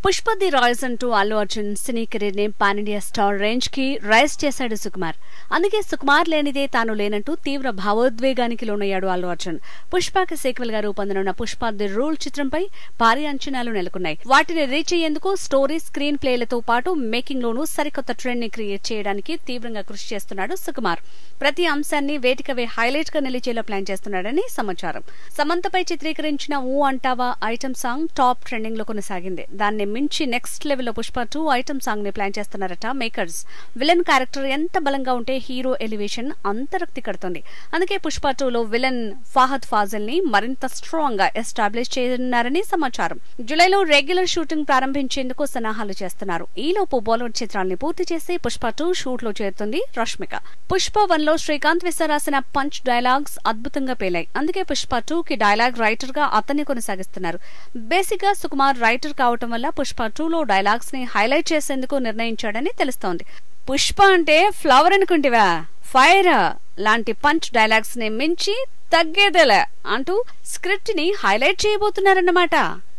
Pushpa the royals అంటూ Allu Arjun cine career ని pan India star range కి రైజ్ చేశాడు సుకుమార్. అందుకే సుకుమార్ లేనిదే తాను లేనంటూ తీవ్ర భావోద్వేగానికి లోనయ్యాడు అల్లు అర్జున్. పుష్పకి సీక్వెల్ గా రూపొందనున్న పుష్ప ది రూల్ చిత్రంపై భారీ అంచనాలు నెలకొన్నాయి. వాటిని రీచ్ అయ్యేందుకు స్టోరీ, స్క్రీన్ ప్లేలతో పాటు మేకింగ్ లోనూ సరికొత్త ట్రెండ్ ని క్రియేట్ చేయడానికి తీవ్రంగా కృషి చేస్తున్నాడు సుకుమార్. ప్రతి అంశాన్ని వేటికవే హైలైట్ గా నిలిచేలా ప్లాన్ చేస్తున్నాడని సమాచారం. సమంతపై చిత్రీకరించిన ఊ అంటావా ఐటమ్ సాంగ్ టాప్ ట్రెండింగ్ లో కొనసాగింది. దాన్ని మించి నెక్స్ట్ లెవెల్ లో పుష్ప 2 ఐటమ్ సాంగ్ ని ప్లాన్ చేస్తున్నారట మేకర్స్. విలన్ క్యారెక్టర్ ఎంత బలంగా ఉంటే హీరో ఎలివేషన్ అంత రక్తి కడుతుంది. అందుకే పుష్ప 2 లో విలన్ ఫహద్ ఫాజిల్ ని మరింత స్ట్రాంగ్ గా ఎస్టాబ్లిష్ చేయనున్నారని సమాచారం. జూలైలో రెగ్యులర్ షూటింగ్ ప్రారంభించేందుకు సన్నాహాలు చేస్తున్నారు. ఈలోపు బాలీవుడ్ చిత్రాన్ని పూర్తి చేసి పుష్ప 2 షూట్ లో చేరుతుంది రష్మిక. పుష్ప 1 లో శ్రీకాంత్ విస రాసిన పంచ్ డైలాగ్స్ అద్భుతంగా పేలాయి. అందుకే పుష్ప 2 కి డైలాగ్ రైటర్ గా అతన్ని కొనసాగిస్తున్నారు. బేసిక్ గా సుకుమార్ రైటర్ కావటం వల్ల పుష్ప 2 లో డైలాగ్స్ ని హైలైట్ చేసేందుకు నిర్ణయించాడని తెలుస్తోంది. పుష్ప అంటే ఫ్లవర్ అనుకుంటివా, ఫైర్ లాంటి పంచ్ డైలాగ్స్ ని మించి తగ్గేదేలే అంటూ స్క్రిప్ట్ ని హైలైట్ చేయబోతున్నారన్నమాట.